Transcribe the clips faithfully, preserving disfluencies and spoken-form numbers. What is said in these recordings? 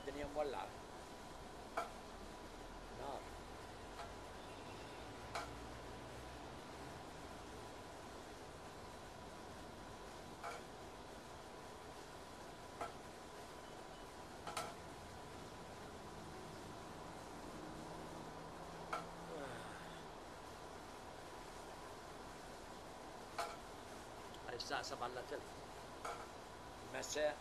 الدنيا مولعة نار. هاي الساعة سبعة إلا تلت مساء.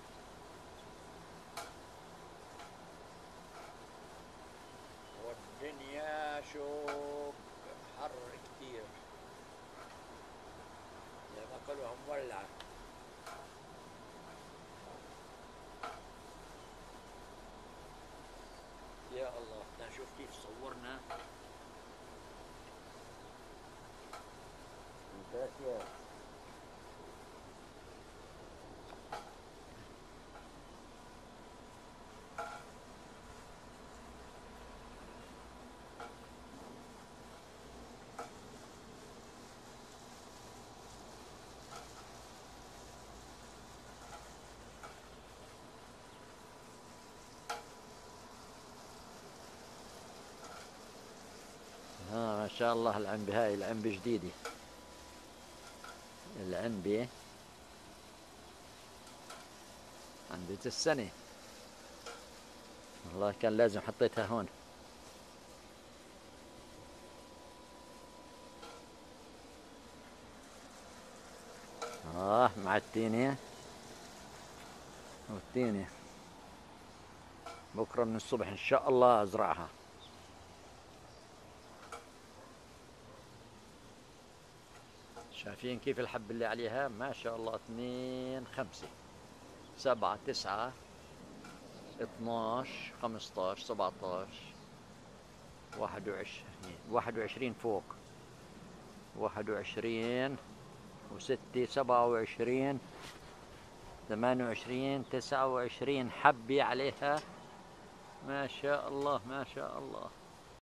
والدنيا شوف حر كتير زي ما قالوا مولعة. يا الله بدنا نشوف كيف صورنا الباكيات. ها ما شاء الله العنبة، هاي العنبة جديدة، العنبة عنبة السنة. والله كان لازم حطيتها هون. اه مع التينة والتينة بكرة من الصبح ان شاء الله ازرعها. شايفين كيف الحب اللي عليها؟ ما شاء الله. اثنين خمسة سبعة تسعة اثناش خمستاش سبعتاش واحد وعشرين واحد وعشرين فوق، واحد وعشرين وستة سبعة وعشرين ثمانية وعشرين تسعة وعشرين حبة عليها. ما شاء الله ما شاء الله.